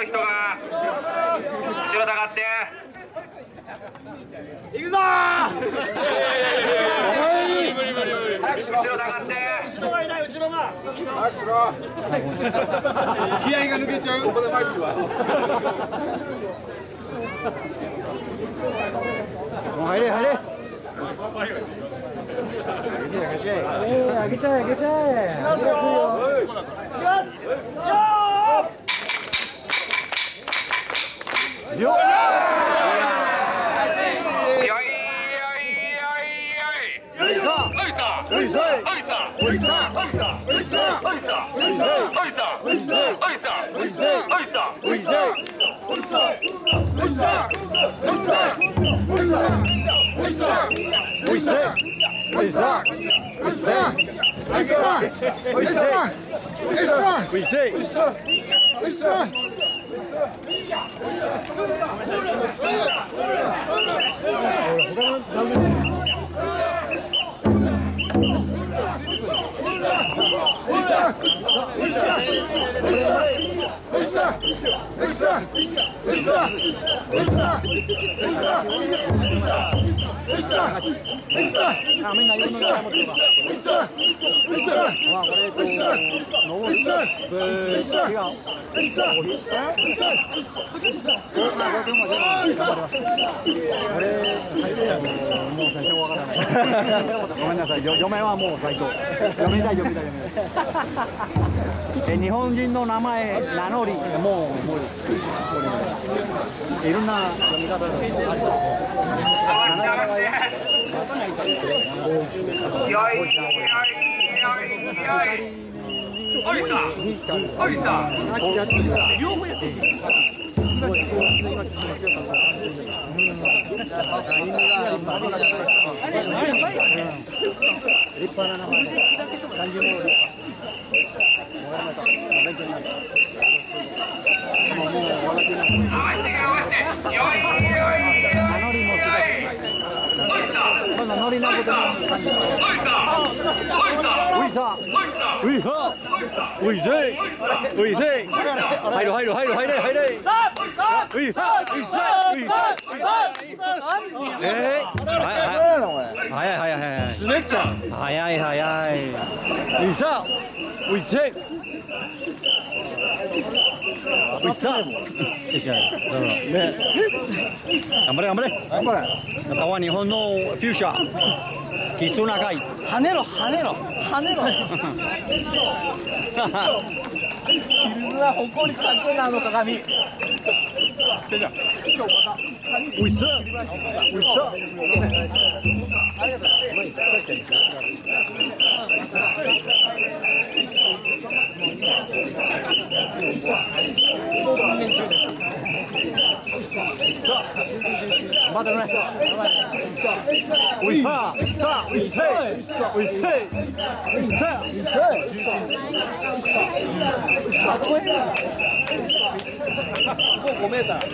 る人が後ろ下がって行くぞ後ろ下がって後ろがいない後ろが気合が抜けちゃうここでマイクはもう入れ入れ開けちゃえ開けちゃえ行きますよ行きますよごめんなさい、嫁はもう最高。嫁だ。日本人の名前名乗りもういろんな読み方があ立派な名前漢字もノリのことういせ入れすねっちゃう早いさういせういさ頑張れまたは日本のフューチャー奇数長い跳ねろキルズは誇りさけなの鏡おいしそうありがとうまだねおいさおいせ5メーター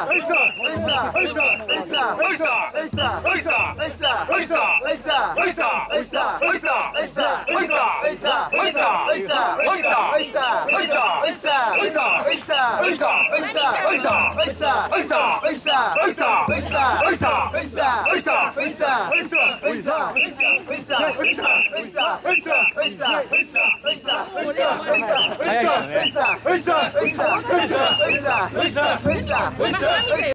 早いからね。